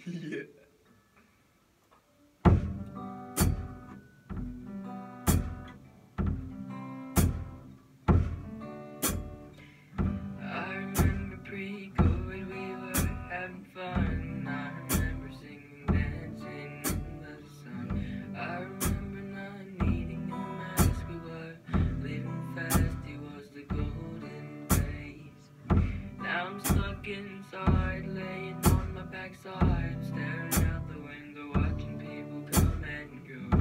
Yeah. I remember pre-COVID we were having fun. I remember singing, dancing in the sun. I remember not needing a mask. We were living fast. It was the golden days. Now I'm stuck inside, laying on my backside, staring out the window, watching people come and go.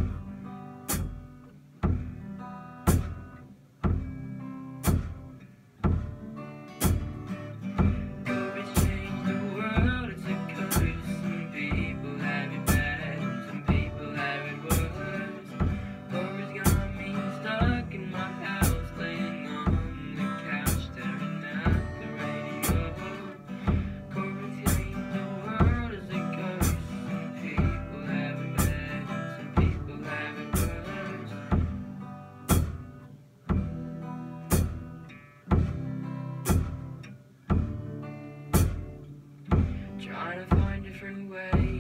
COVID's changed the world, it's a curse. Some people have it bad, and some people have it worse. COVID's got me stuck in my house, laying on the couch, staring at the radio. COVID's changed the world, it's a curse. Some people have it bad, and some people have it worse. Trying to find different ways